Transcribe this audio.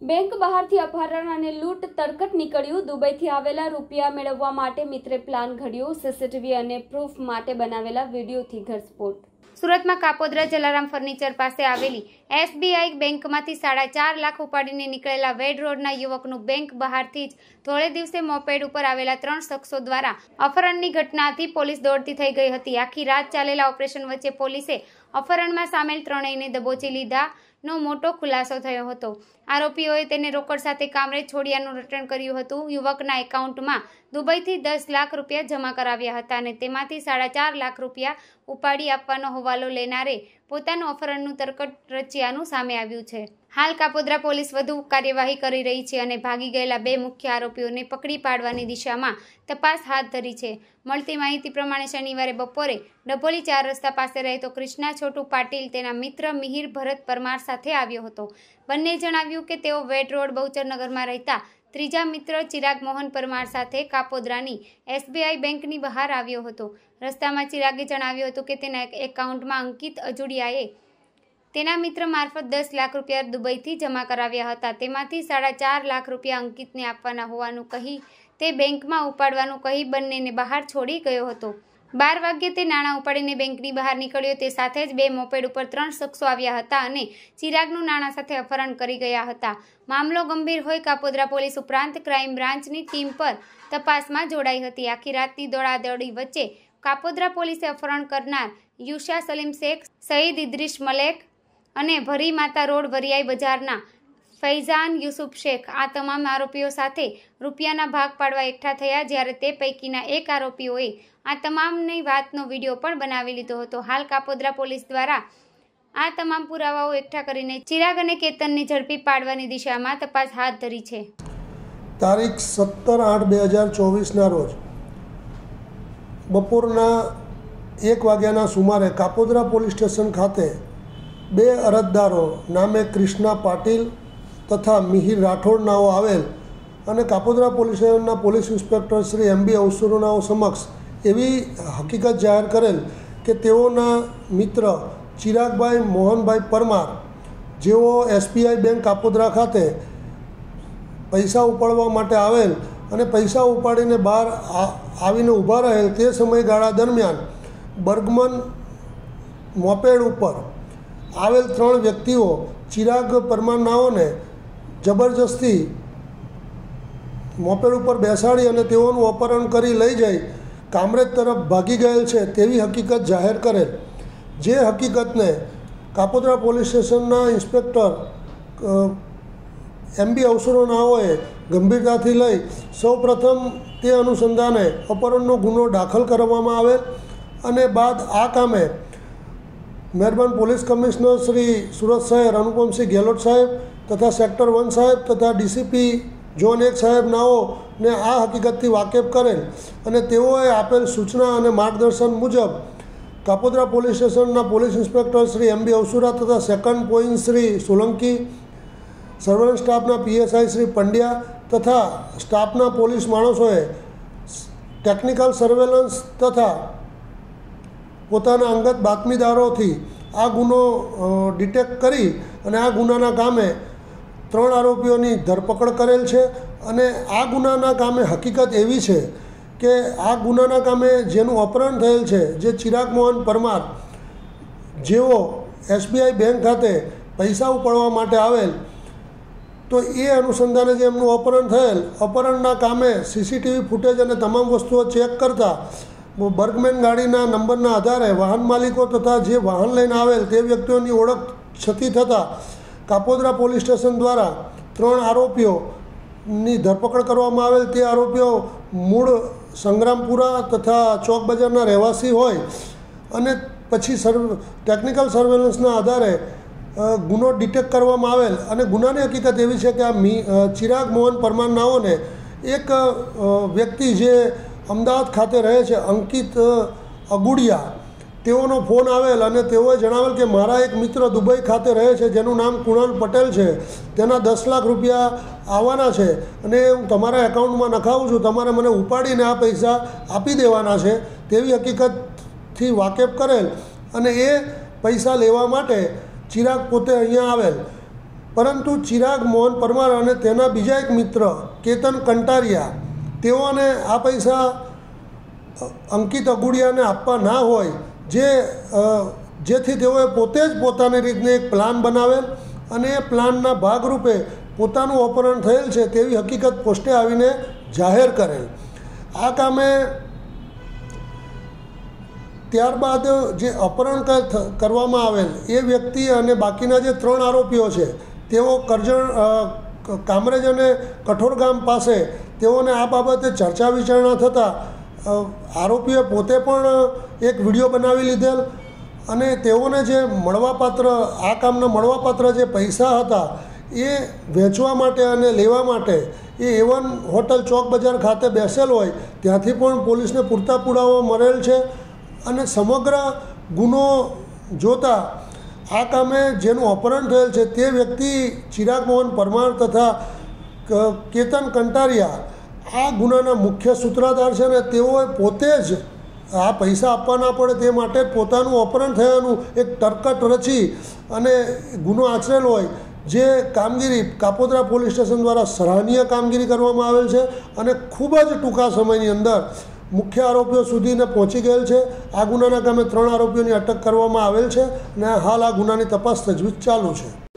Bank બહારથી અપહરણ અને લૂંટ તરકટ નીકળ્યું। દુબઈથી આવેલા રૂપિયા મેળવવા માટે મિત્રે પ્લાન ઘડ્યો। સીસીટીવી અને પ્રૂફ માટે બનાવેલા વિડીયોથી ઘરસ્ફોટ। સુરતમાં કાપોદ્રા જલારામ ફર્નિચર પાસે આવેલી એસબીઆઈ બેંકમાંથી 4.5 લાખ ઉપાડીને નીકળેલા વેડ રોડના યુવકનું બેંક બહારથી જ થોડે દિવસે મોપેડ ઉપર આવેલા 3 શખ્સો દ્વારા અપહરણની ઘટનાથી પોલીસ દોડતી થઈ ગઈ હતી। આખી રાત ચાલેલા ઓપરેશન વચ્ચે પોલીસે અપહરણમાં સામેલ ત્રણેયને દબોચી લીધાનો મોટો ખુલાસો થયો હતો। આરોપીઓએ તેને રોકડ સાથે કામરેજ છોડિયાનું રટણ કર્યું હતું। યુવકના એકાઉન્ટમાં દુબઈથી 10 લાખ રૂપિયા જમા કરાવ્યા હતા અને તેમાંથી 4.5 લાખ રૂપિયા ઉપાડી આપવાનો હવાલો લેનારે પોતાનું અપહરણનું તરકટ રચ્યાનું સામે આવ્યું છે। હાલ કાપોદ્રા પોલીસ વધુ કાર્યવાહી કરી રહી છે અને ભાગી ગયેલા 2 મુખ્ય આરોપીઓને પકડી પાડવાની દિશામાં તપાસ હાથ ધરી છે। મળતી માહિતી પ્રમાણે શનિવારે બપોરે ડભોલી 4 રસ્તા પાસે રહેતો કૃષ્ણા છોટુ પાટીલ તેના મિત્ર મિહિર ભરત પરમાર સાથે આવ્યો હતો। બંને જણાવ્યું કે તેઓ વેડ રોડ બહુચરનગરમાં રહેતા ત્રીજા મિત્ર ચિરાગ મોહન પરમાર સાથે કાપોદ્રાની એસબીઆઈ બેંકની બહાર આવ્યો હતો। રસ્તામાં ચિરાગે જણાવ્યું હતું કે તેના એકાઉન્ટમાં અંકિત અજુડિયાએ તેના મિત્ર મારફત 10 લાખ રૂપિયા દુબઈથી જમા કરાવ્યા હતા। તેમાંથી 4.5 લાખ રૂપિયા અંકિતને આપવાના હોવાનું કહી તે બેંકમાં ઉપાડવાનું કહી બંનેને બહાર છોડી ગયો હતો। 12 વાગ્યે તે નાણાં ઉપાડીને બેંકની બહાર નીકળ્યો। તે સાથે જ 2 મોપેડ ઉપર 3 શખ્સો આવ્યા હતા અને ચિરાગનું નાણાં સાથે અપહરણ કરી ગયા હતા। મામલો ગંભીર હોય કાપોદ્રા પોલીસ ઉપરાંત ક્રાઇમ બ્રાન્ચની ટીમ પર તપાસમાં જોડાઈ હતી। આખી રાતની દોડાદોડી વચ્ચે કાપોદ્રા પોલીસે અપહરણ કરનાર યુશા સલીમ શેખ, સઈદ ઇદ્રીસ મલેક અને ભરી માતા રોડ વરિયાઈ બજારના ફૈઝાન યુસુફ શેખ આ તમામ આરોપીઓ સાથે રૂપિયાના ભાગ પાડવા એકઠા થયા। જ્યારે તે પૈકીના એક આરોપીઓએ આ તમામની વાતનો વિડીયો પણ બનાવી લીધો હતો। હાલ કાપોદ્રા પોલીસ દ્વારા આ તમામ પુરાવાઓ એકઠા કરીને ચિરાગ અને કેતનને ઝડપી પાડવાની દિશામાં તપાસ હાથ ધરી છે। તારીખ 17/8/2024ના રોજ બપોરના 1 વાગ્યાના સુમારે કાપોદ્રા પોલીસ સ્ટેશન ખાતે 2 અરજદારો નામે કૃષ્ણા પાટીલ તથા મિહિર રાઠોડ નાઓ આવેલ અને કાપોદ્રા પોલીસ સ્ટેશનના પોલીસ ઇન્સ્પેક્ટર શ્રી MB અવસરોનાઓ સમક્ષ એવી હકીકત જાહેર કરેલ કે તેઓના મિત્ર ચિરાગભાઈ મોહનભાઈ પરમાર જેઓ SBI બેંક કાપોદ્રા ખાતે પૈસા ઉપાડવા માટે આવેલ અને પૈસા ઉપાડીને બહાર આવીને ઊભા રહેલ તે સમયગાળા દરમિયાન બર્ગમન મોપેડ ઉપર આવેલ 3 વ્યક્તિઓ ચિરાગ પરમાર નાઓને જબરજસ્તી મોપેડ ઉપર બેસાડી અને તેઓનું અપહરણ કરી લઈ જઈ કામરેજ તરફ ભાગી ગયેલ છે તેવી હકીકત જાહેર કરેલ। જે હકીકતને કાપોદ્રા પોલીસ સ્ટેશનના ઇન્સ્પેક્ટર MB અવસરોનાઓએ ગંભીરતાથી લઈ સૌપ્રથમ તે અનુસંધાને અપહરણનો ગુનો દાખલ કરવામાં આવેલ અને બાદ આ કામે મહેરબાન પોલીસ કમિશનર શ્રી સુરત શહેર અનુપમસિંહ ગેહલોત સાહેબ તથા સેક્ટર 1 સાહેબ તથા DCP ઝોન 1 સાહેબ નાઓને આ હકીકતથી વાકેફ કરેલ અને તેઓએ આપેલ સૂચના અને માર્ગદર્શન મુજબ કાપોદ્રા પોલીસ સ્ટેશનના પોલીસ ઇન્સ્પેક્ટર શ્રી MB અવસુરા તથા second point Shri Solanki, surveillance સ્ટાફના PSI શ્રી પંડ્યા તથા સ્ટાફના પોલીસ માણસોએ ટેકનિકલ સર્વેલન્સ તથા પોતાના અંગત બાતમીદારોથી આ ગુનો ડિટેક્ટ કરી અને આ ગુનાના કામે 3 આરોપીઓની ધરપકડ કરેલ છે અને આ ગુનાના કામે હકીકત એવી છે કે આ ગુનાના કામે જેનું અપહરણ થયેલ છે જે ચિરાગ મોહન પરમાર જેઓ SBI બેંક ખાતે પૈસા ઉપાડવા માટે આવેલ તો એ અનુસંધાને જે એમનું અપહરણ થયેલ અપહરણના કામે CCTV ફૂટેજ અને તમામ વસ્તુઓ ચેક કરતા બર્ગમેન ગાડીના નંબરના આધારે વાહન માલિકો તથા જે વાહન લઈને આવેલ તે વ્યક્તિઓની ઓળખ છતી થતાં કાપોદ્રા પોલીસ સ્ટેશન દ્વારા 3 આરોપીઓની ધરપકડ કરવામાં આવેલ। તે આરોપીઓ મૂળ સંગ્રામપુરા તથા ચોક બજારના રહેવાસી હોય અને પછી ટેકનિકલ સર્વેલન્સના આધારે ગુનો ડિટેક્ટ કરવામાં આવેલ અને ગુનાની હકીકત એવી છે કે આ ચિરાગ મોહન પરમાર નાઓને એક વ્યક્તિ જે અમદાવાદ ખાતે રહે છે અંકિત અગુડિયા તેઓનો ફોન આવેલ અને તેઓએ જણાવેલ કે મારા એક મિત્ર દુબઈ ખાતે રહે છે જેનું નામ કુણાલ પટેલ છે, તેના 10 લાખ રૂપિયા આવવાના છે અને હું તમારા એકાઉન્ટમાં નખાવું છું, તમારે મને ઉપાડીને આ પૈસા આપી દેવાના છે તેવી હકીકતથી વાકેફ કરેલ અને એ પૈસા લેવા માટે ચિરાગ પોતે અહીંયા આવેલ પરંતુ ચિરાગ મોહન પરમાર અને તેના બીજા એક મિત્ર કેતન કંટારિયા તેઓને આ પૈસા અંકિત અગુડિયાને આપવા ના હોય જેથી તેઓએ પોતે જ પોતાની રીતને એક પ્લાન બનાવેલ અને એ પ્લાનના ભાગરૂપે પોતાનું અપહરણ થયેલ છે તેવી હકીકત પોસ્ટે આવીને જાહેર કરેલ. આ કામે ત્યારબાદ જે અપહરણ કરવામાં આવેલ એ વ્યક્તિ અને બાકીના જે 3 આરોપીઓ છે તેઓ કરજણ કામરેજ અને કઠોર ગામ પાસે તેઓને આ બાબતે ચર્ચા વિચારણા થતાં આરોપીએ પોતે પણ એક વિડીયો બનાવી લીધેલ અને તેઓને જે મળવાપાત્ર આ કામના મળવાપાત્ર જે પૈસા હતા એ વેચવા માટે અને લેવા માટે એ A1 હોટલ ચોક બજાર ખાતે બેસેલ હોય ત્યાંથી પણ પોલીસને પૂરતા પુરાવા મળેલ છે. અને સમગ્ર ગુનો જોતાં આ કામે જેનું અપહરણ થયેલ છે તે વ્યક્તિ ચિરાગ મોહન પરમાર તથા કેતન કંટારિયા આ ગુનાના મુખ્ય સૂત્રધાર છે અને તેઓએ પોતે જ આ પૈસા આપવા ના પડે તે માટે પોતાનું અપહરણ થયાનું એક તરકટ રચી અને ગુનો આચરેલ હોય જે કામગીરી કાપોદ્રા પોલીસ સ્ટેશન દ્વારા સરાહનીય કામગીરી કરવામાં આવેલ છે અને ખૂબ જ ટૂંકા સમયની અંદર મુખ્ય આરોપીઓ સુધીને પહોંચી ગયેલ છે. આ ગુનાના કામે 3 આરોપીઓની અટક કરવામાં આવેલ છે અને હાલ આ ગુનાની તપાસ તજવીજ ચાલુ છે.